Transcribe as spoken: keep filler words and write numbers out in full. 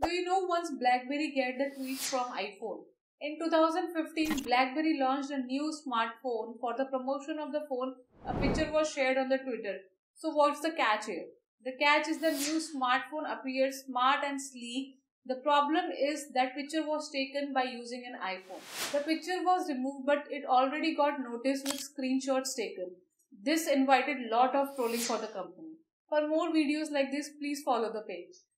Do you know once BlackBerry get the tweet from iPhone? In two thousand fifteen, BlackBerry launched a new smartphone. For the promotion of the phone, a picture was shared on the Twitter. So what's the catch here? The catch is the new smartphone appears smart and sleek. The problem is that picture was taken by using an iPhone. The picture was removed, but it already got noticed with screenshots taken. This invited lot of trolling for the company. For more videos like this, please follow the page.